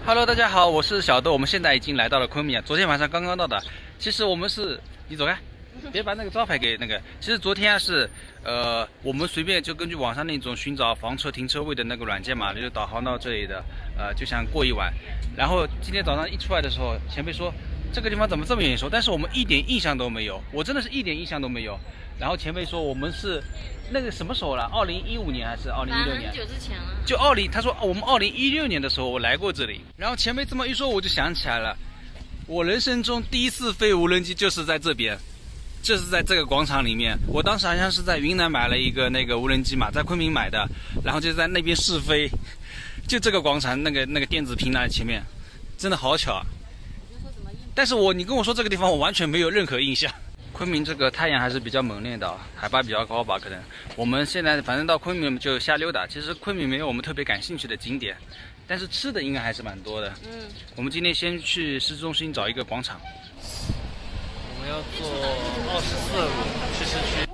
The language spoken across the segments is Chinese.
Hello， 大家好，我是小豆，我们现在已经来到了昆明啊，昨天晚上刚刚到的。其实我们是，你走开，别把那个招牌给那个。其实昨天是，我们随便就根据网上那种寻找房车停车位的那个软件嘛，就导航到这里的，就想过一晚。然后今天早上一出来的时候，前辈说这个地方怎么这么眼熟，但是我们一点印象都没有，我真的是一点印象都没有。然后前辈说我们是那个什么时候了？2015年还是2016年？ 很久之前了。 就他说我们2016年的时候我来过这里。然后前辈这么一说，我就想起来了，我人生中第一次飞无人机就是在这边，就是在这个广场里面。我当时好像是在云南买了一个那个无人机嘛，在昆明买的，然后就在那边试飞，就这个广场那个电子屏那前面，真的好巧啊！但是你跟我说这个地方，我完全没有任何印象。昆明这个太阳还是比较猛烈的，海拔比较高吧，可能。我们现在反正到昆明就瞎溜达。其实昆明没有我们特别感兴趣的景点，但是吃的应该还是蛮多的。我们今天先去市中心找一个广场。我们要坐24路去市区。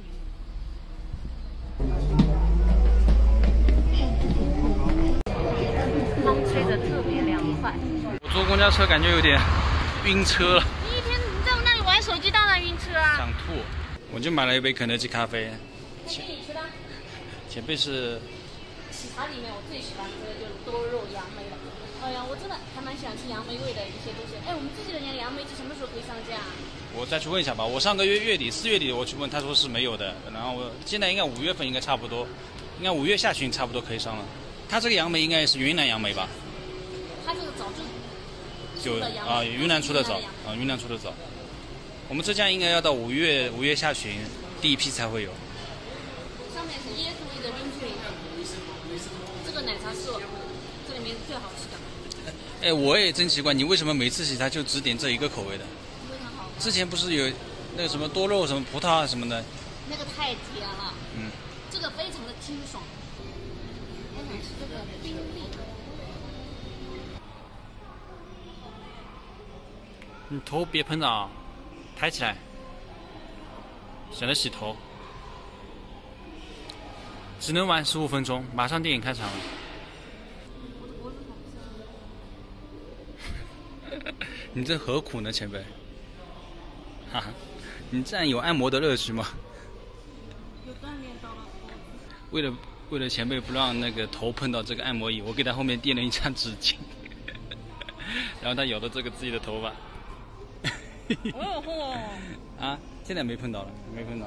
风吹着特别凉快。 我坐公交车感觉有点晕车了。 玩手机当然晕车啊！ 想吐，我就买了一杯肯德基咖啡。 给你吃的。 前辈是。 喜茶里面我最喜欢吃的就是多肉杨梅了。哎呀，我真的还蛮喜欢吃杨梅味的一些东西。哎，我们自己的杨梅鸡什么时候可以上架？ 我再去问一下吧。我上个月4月底我去问，他说是没有的。然后现在应该5月份应该差不多，应该5月下旬差不多可以上了。他这个杨梅应该是云南杨梅吧？ 他这个早就云南出的早啊，云南出的早。我们浙江应该要到5月下旬第一批才会有。 上面是椰子味的冰淇淋，这个奶茶是我这里面最好吃的。 哎，我也真奇怪，你为什么每次喜茶就只点这一个口味的？ 非常好。之前不是有那个什么多肉什么葡萄啊什么的？ 那个太甜了。这个非常的清爽。我想吃这个冰粒。 你头别喷着啊！抬起来，省得洗头。只能玩15分钟，马上电影开场了。你这何苦呢，前辈？哈哈，你这样有按摩的乐趣吗？ 有锻炼到了。 为了前辈不让那个头碰到这个按摩椅，我给他后面垫了一张纸巾，然后他咬到这个自己的头发。啊，现在没碰到了，没碰到。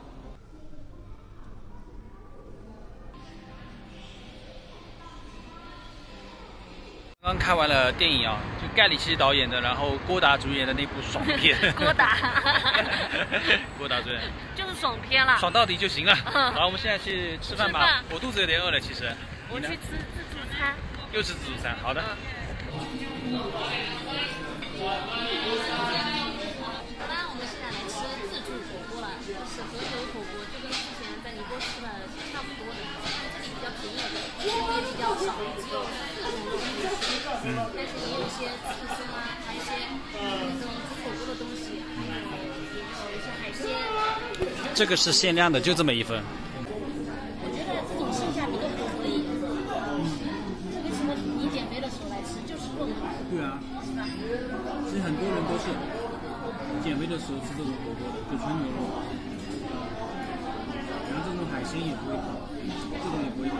刚刚看完了电影啊，就盖里奇导演的，然后郭达主演的那部爽片。 郭达主演。 就是爽片了。爽到底就行了。好，我们现在去吃饭吧。我肚子有点饿了，其实。 我去吃自助餐。 又吃自助餐，好的。 是和牛火锅，就跟之前在宁波吃的差不多的，这里比较便宜，也比较少，只有4种东西吃。但是也有一些刺身啊，还有一些那种煮火锅的东西，还有一些海鲜。 这个是限量的，就这么一份。 我觉得这种性价比都还可以。特别适合你减肥的时候来吃，就是肉嘛。 对啊，是吧？其实很多人都是减肥的时候吃这种火锅的，就纯牛肉。然后这种海鲜也不会烫，这种也不会烫。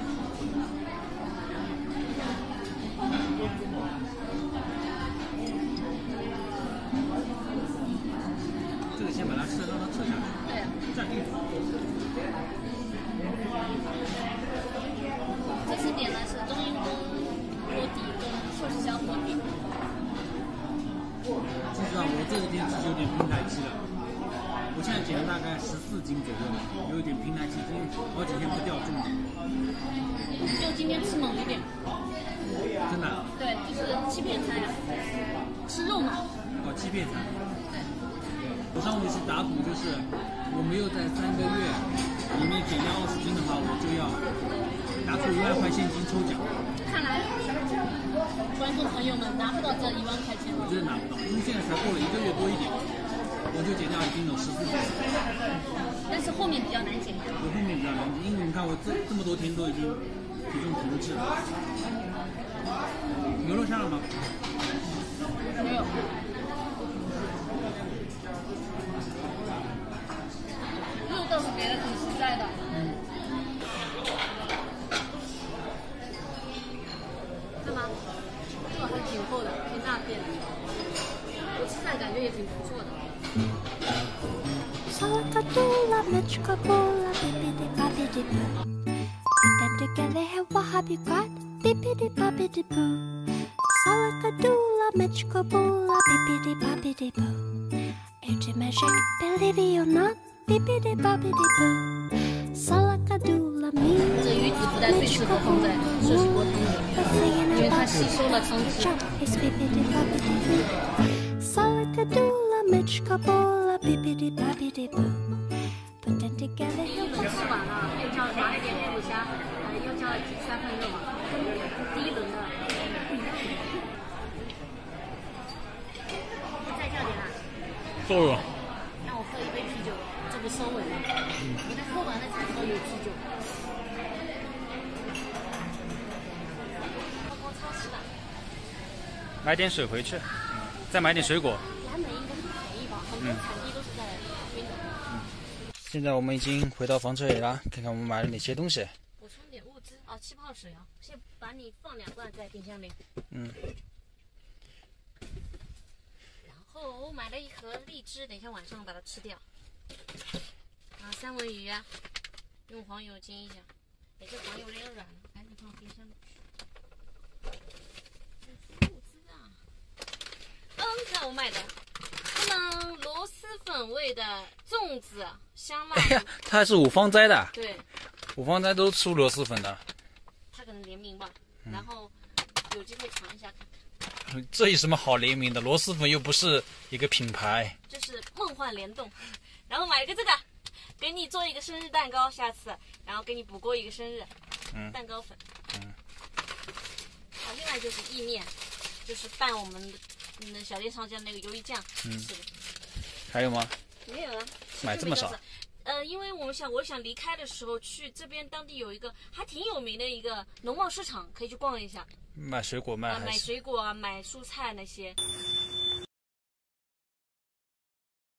这个先把它吃，让它撤下来。 对。 蘸地图。 这次点的是冬阴功锅底跟寿喜小火饼。 其实啊，我这几天其实有点平台期了。我现在减了大概14斤左右，有一点平台期，因为好几天不掉重了。 就今天吃猛一点。 真的？ 对，就是欺骗餐呀，吃肉嘛。 哦，欺骗餐。对。我上回是打赌，就是我没有在3个月里面减掉20斤的话，我就要拿出1万块现金抽奖。 看来观众朋友们拿不到这1万块钱。 我觉得拿不到，因为现在才过了1个月多一点。我就减掉已经有14斤， 但是后面比较难减。 我后面比较难减，因为你看我这么多天都已经体重停滞了。 吗？ 没有。肉倒是给的挺实在的。干嘛？这个还挺厚的，挺大片的。我吃起来感觉也挺不错的。 Salakadoola, mitchkaboola, bippity boppity boo. Put them together, hey, what have you got? Bippity boppity boo. Salakadoola, mitchkaboola, bippity boppity boo. It's a magic, believe it or not, bippity boppity boo. Salakadoola, me. 这鱼子不但最适合放在寿喜锅汤里面，因为它吸收了汤汁。 Salakadoola, mitchkaboola, bippity boppity boo. Put them together, 第一轮吃完了，又叫拿了点黑虎虾，又叫了3份肉嘛。第一轮的。再叫点啊？ 够了。 让我喝一杯啤酒，这不收尾了。我得喝完了才知道有啤酒。逛超市吧。 买点水回去，再买点水果。 蓝莓应该很便宜吧？很多产地都是在云南。 现在我们已经回到房车里了，看看我们买了哪些东西。 补充点物资啊，气泡水啊，先把你放2罐在冰箱里。 嗯。 然后买了一盒荔枝，等一下晚上把它吃掉。啊，三文鱼啊，用黄油煎一下。哎，这黄油有点软了，赶紧放冰箱里去。物资啊，看我买的，螺蛳粉味的粽子香辣。 哎呀，它是五芳斋的。 对。 五芳斋都出螺蛳粉的。 它可能联名吧，然后有机会尝一下看看。 这有什么好联名的？螺蛳粉又不是一个品牌。这是梦幻联动，然后买了个这个，给你做一个生日蛋糕，下次，然后给你补过一个生日，蛋糕粉。另外就是意面，就是拌我们的小店上架那个鱿鱼酱吃的。 还有吗？ 没有了。 买这么少？ 因为我想离开的时候去这边当地有一个还挺有名的一个农贸市场，可以去逛一下。 买水果卖买水果啊，买蔬菜那些。